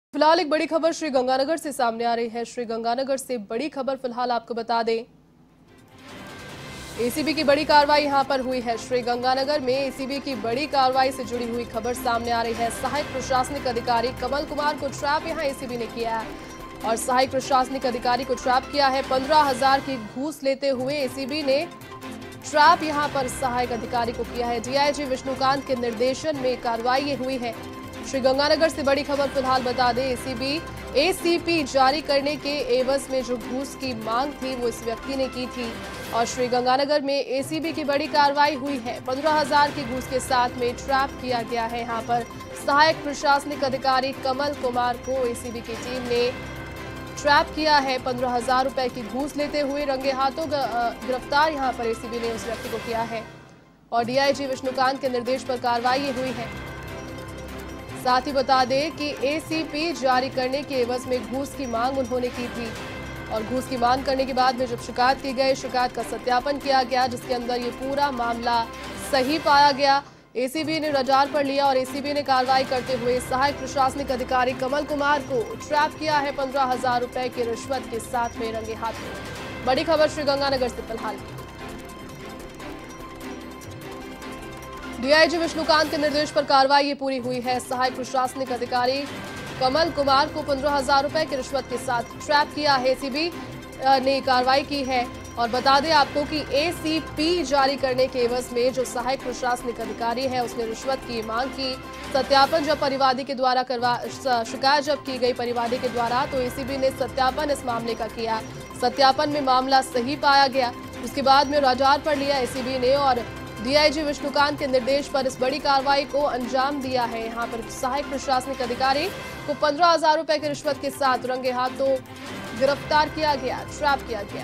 फिलहाल एक बड़ी खबर श्री गंगानगर से सामने आ रही है। श्री गंगानगर से बड़ी खबर फिलहाल आपको बता दें, एसीबी की बड़ी कार्रवाई यहां पर हुई है। श्री गंगानगर में एसीबी की बड़ी कार्रवाई से जुड़ी हुई खबर सामने आ रही है। सहायक प्रशासनिक अधिकारी कमल कुमार को ट्रैप यहां एसीबी ने किया है और सहायक प्रशासनिक अधिकारी को ट्रैप किया है। 15,000 की घूस लेते हुए एसीबी ने ट्रैप यहां पर सहायक अधिकारी को किया है। डीआईजी विष्णुकांत के निर्देशन में कार्रवाई ये हुई है। श्री गंगानगर से बड़ी खबर फिलहाल बता दें, एसीपी जारी करने के एवज में जो घूस की मांग थी वो इस व्यक्ति ने की थी और श्री गंगानगर में एसीबी की बड़ी कार्रवाई हुई है। 15,000 की घूस के साथ में ट्रैप किया गया है। यहाँ पर सहायक प्रशासनिक अधिकारी कमल कुमार को एसीबी की टीम ने ट्रैप किया है। 15,000 रुपए की घूस लेते हुए रंगे हाथों गिरफ्तार यहाँ पर एसीबी ने उस व्यक्ति को किया है और डीआईजी विष्णुकांत के निर्देश पर कार्रवाई हुई है। साथ ही बता दें कि एसीपी जारी करने के एवज में घूस की मांग उन्होंने की थी और घूस की मांग करने के बाद में जब शिकायत की गई, शिकायत का सत्यापन किया गया जिसके अंदर ये पूरा मामला सही पाया गया। एसीबी ने रडार पर लिया और एसीबी ने कार्रवाई करते हुए सहायक प्रशासनिक अधिकारी कमल कुमार को ट्रैप किया है 15,000 रुपए की रिश्वत के साथ में रंगे हाथ। बड़ी खबर श्री गंगानगर से फिलहाल। डीआईजी विष्णुकांत के निर्देश पर कार्रवाई ये पूरी हुई है। सहायक प्रशासनिक अधिकारी कमल कुमार को 15,000 रुपए की रिश्वत के साथ ट्रैप किया है। एसीबी ने कार्रवाई की है और बता दें आपको कि एसीपी जारी करने के एवज में जो सहायक प्रशासनिक अधिकारी है उसने रिश्वत की मांग की। सत्यापन जब परिवादी के द्वारा शिकायत जब की गई परिवादी के द्वारा तो एसीबी ने सत्यापन इस मामले का किया। सत्यापन में मामला सही पाया गया। उसके बाद में रडार पर लिया एसीबी ने और डीआईजी विष्णुकांत के निर्देश पर इस बड़ी कार्रवाई को अंजाम दिया है। यहाँ पर सहायक प्रशासनिक अधिकारी को 15,000 रुपए की रिश्वत के साथ रंगे हाथों गिरफ्तार किया गया, ट्रैप किया गया।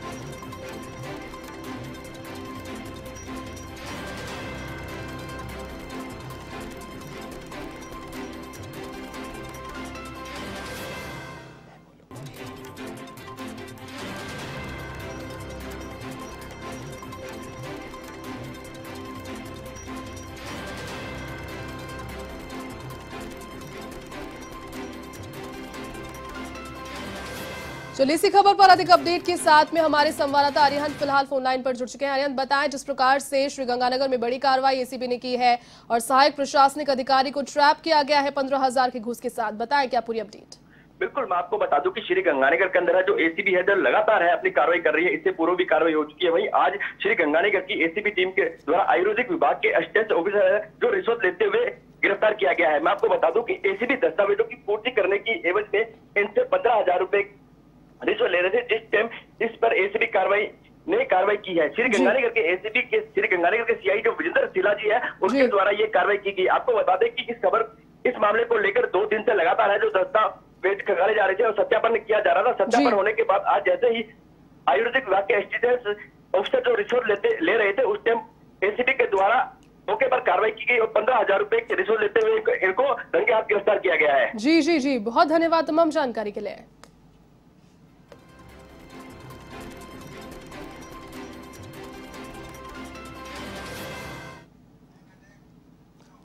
चलिए इसी खबर पर अधिक अपडेट के साथ में हमारे संवाददाता आर्यन फिलहाल फोन लाइन पर जुड़ चुके हैं। आर्यन, बताएं जिस प्रकार से श्री गंगानगर में बड़ी कार्रवाई एसीबी ने की है और सहायक प्रशासनिक अधिकारी को ट्रैप किया गया है 15,000 की घूस के साथ, बताएं क्या पूरी अपडेट। बिल्कुल, मैं आपको बता दूं कि श्री गंगानगर के अंदर जो एसीबी है जो लगातार है अपनी कार्रवाई कर रही है। इससे पूर्व भी कार्रवाई हो चुकी है। वहीं आज श्री गंगानगर की एसीबी टीम के द्वारा आयुर्वेदिक विभाग के असिस्टेंट ऑफिसर है जो रिश्वत लेते हुए गिरफ्तार किया गया है। मैं आपको बता दूं कि एसीबी दस्तावेजों की पूर्ति करने की एवज में इनसे 15,000 रुपए रिश्वत ले रहे थे, जिस टाइम इस पर एसीबी कार्रवाई की है। श्री गंगानगर के सीआई जो विजेंद्र सिला जी है उनके द्वारा ये कार्रवाई की गई। आपको बता दें कि इस मामले को लेकर 2 दिन से लगातार है जो दस्तावेज खंगाले जा रहे थे और सत्यापन किया जा रहा था। सत्यापन होने के बाद आज जैसे ही आयुर्वेदिक विभाग के असिस्टेंट ऑफिसर जो रिश्वत ले रहे थे उस टाइम एसीबी के द्वारा मौके पर कार्रवाई की गई और 15,000 रुपए की रिश्वत लेते हुए इनको रंगे हाथ गिरफ्तार किया गया है। जी, बहुत धन्यवाद तमाम जानकारी के लिए।